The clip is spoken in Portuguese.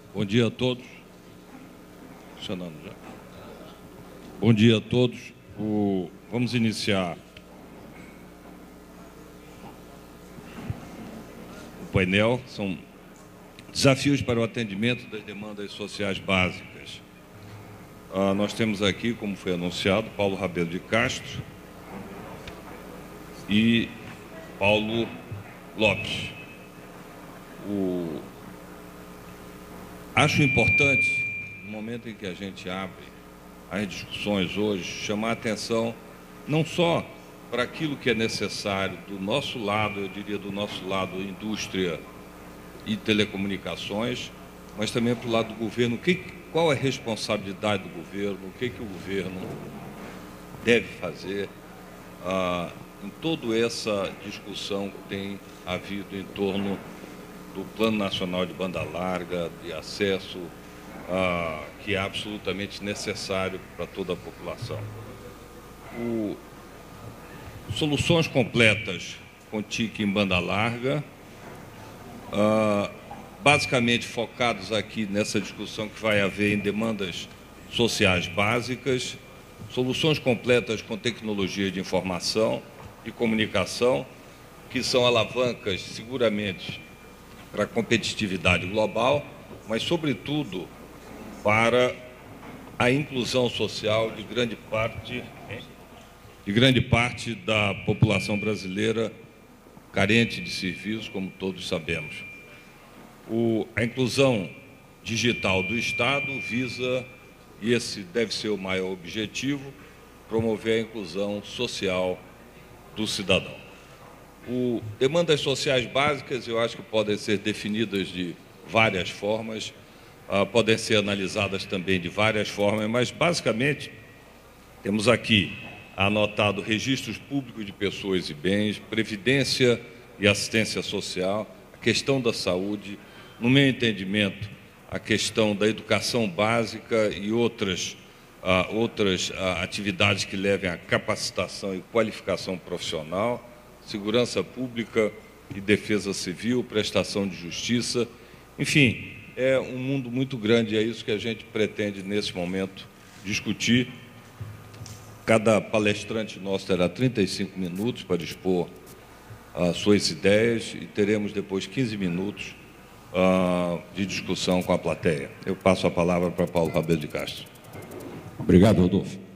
Bom dia a todos. Funcionando já. Bom dia a todos. Vamos iniciar o painel. São desafios para o atendimento das demandas sociais básicas. Nós temos aqui, como foi anunciado, Paulo Rabelo de Castro e Paulo Lopes. Acho importante, no momento em que a gente abre as discussões hoje, chamar a atenção não só para aquilo que é necessário do nosso lado, eu diria do nosso lado indústria e telecomunicações, mas também para o lado do governo. Qual é a responsabilidade do governo, o que o governo deve fazer em toda essa discussão que tem havido em torno do Plano Nacional de Banda Larga, de acesso, que é absolutamente necessário para toda a população. Soluções completas com TIC em banda larga, basicamente focados aqui nessa discussão que vai haver em demandas sociais básicas, soluções completas com tecnologia de informação e comunicação, que são alavancas seguramente para a competitividade global, mas, sobretudo, para a inclusão social de grande parte da população brasileira carente de serviços, como todos sabemos. A inclusão digital do Estado visa, e esse deve ser o maior objetivo, promover a inclusão social do cidadão. Demandas sociais básicas, eu acho que podem ser definidas de várias formas, podem ser analisadas também de várias formas, mas, basicamente, temos aqui anotado registros públicos de pessoas e bens, previdência e assistência social, a questão da saúde, no meu entendimento, a questão da educação básica e outras atividades que levem à capacitação e qualificação profissional, segurança pública e defesa civil, prestação de justiça. Enfim, é um mundo muito grande, é isso que a gente pretende, nesse momento, discutir. Cada palestrante nosso terá 35 minutos para expor as suas ideias e teremos depois 15 minutos de discussão com a plateia. Eu passo a palavra para Paulo Rabelo de Castro. Obrigado, Rodolfo.